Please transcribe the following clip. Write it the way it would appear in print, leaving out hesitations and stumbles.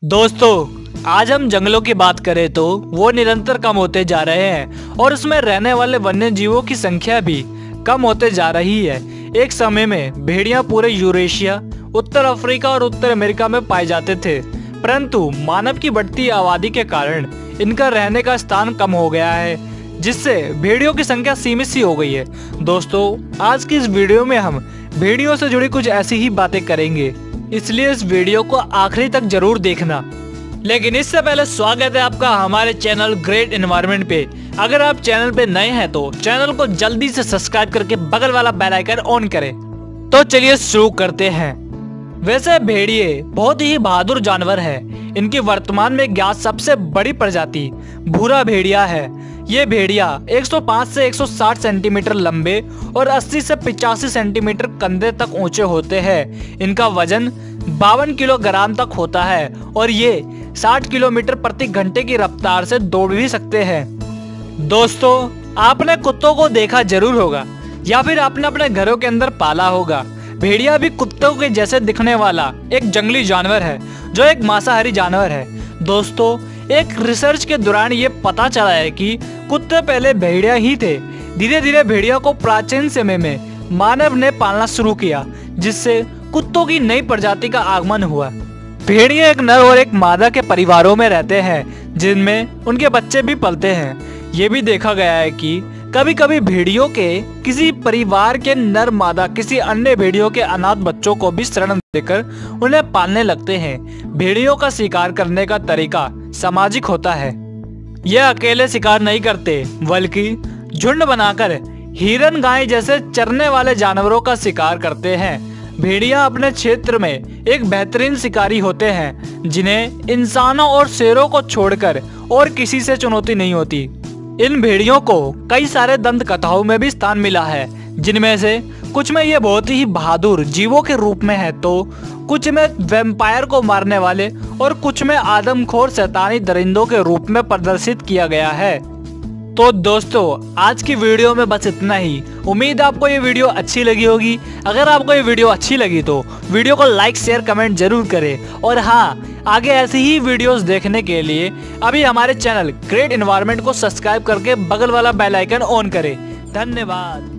दोस्तों, आज हम जंगलों की बात करें तो वो निरंतर कम होते जा रहे हैं और उसमें रहने वाले वन्य जीवों की संख्या भी कम होते जा रही है। एक समय में भेड़िया पूरे यूरेशिया, उत्तर अफ्रीका और उत्तर अमेरिका में पाए जाते थे, परंतु मानव की बढ़ती आबादी के कारण इनका रहने का स्थान कम हो गया है, जिससे भेड़ियों की संख्या सीमित सी हो गई है। दोस्तों, आज की इस वीडियो में हम भेड़ियों से जुड़ी कुछ ऐसी ही बातें करेंगे, इसलिए इस वीडियो को आखिरी तक जरूर देखना। लेकिन इससे पहले स्वागत है आपका हमारे चैनल ग्रेट एनवायरनमेंट पे। अगर आप चैनल पे नए हैं तो चैनल को जल्दी से सब्सक्राइब करके बगल वाला बेल आइकन ऑन करें। तो चलिए शुरू करते हैं। वैसे भेड़िए बहुत ही बहादुर जानवर है। इनकी वर्तमान में ज्ञात सबसे बड़ी प्रजाति भूरा भेड़िया है। ये भेड़िया 105 से 160 सेंटीमीटर लंबे और 80 से 85 सेंटीमीटर कंधे तक ऊंचे होते हैं। इनका वजन 52 किलोग्राम तक होता है और ये 60 किलोमीटर प्रति घंटे की रफ्तार से दौड़ भी सकते हैं। दोस्तों, आपने कुत्तों को देखा जरूर होगा या फिर आपने अपने घरों के अंदर पाला होगा। भेड़िया भी कुत्तों के जैसे दिखने वाला एक जंगली जानवर है जो एक मांसाहारी जानवर है। दोस्तों, एक रिसर्च के दौरान ये पता चला है कि कुत्ते पहले भेड़िया ही थे। धीरे धीरे भेड़िया को प्राचीन समय में मानव ने पालना शुरू किया, जिससे कुत्तों की नई प्रजाति का आगमन हुआ। भेड़िया एक नर और एक मादा के परिवारों में रहते हैं, जिनमें उनके बच्चे भी पलते हैं। ये भी देखा गया है कि कभी कभी भेड़ियों के किसी परिवार के नर मादा किसी अन्य भेड़ियों के अनाथ बच्चों को भी शरण देकर उन्हें पालने लगते हैं। भेड़ियों का शिकार करने का तरीका सामाजिक होता है। यह अकेले शिकार नहीं करते, बल्कि झुंड बनाकर हिरन, गाय जैसे चरने वाले जानवरों का शिकार करते हैं। भेड़िया अपने क्षेत्र में एक बेहतरीन शिकारी होते हैं, जिन्हें इंसानों और शेरों को छोड़कर और किसी से चुनौती नहीं होती। इन भेड़ियों को कई सारे दंत कथाओं में भी स्थान मिला है, जिनमें से कुछ में ये बहुत ही बहादुर जीवों के रूप में है, तो कुछ में वैम्पायर को मारने वाले और कुछ में आदमखोर शैतानी दरिंदों के रूप में प्रदर्शित किया गया है। तो दोस्तों, आज की वीडियो में बस इतना ही। उम्मीद है आपको ये वीडियो अच्छी लगी होगी। अगर आपको ये वीडियो अच्छी लगी तो वीडियो को लाइक, शेयर, कमेंट जरूर करें। और हाँ, आगे ऐसी ही वीडियोस देखने के लिए अभी हमारे चैनल ग्रेट एनवायरनमेंट को सब्सक्राइब करके बगल वाला बेल आइकन ऑन करें। धन्यवाद।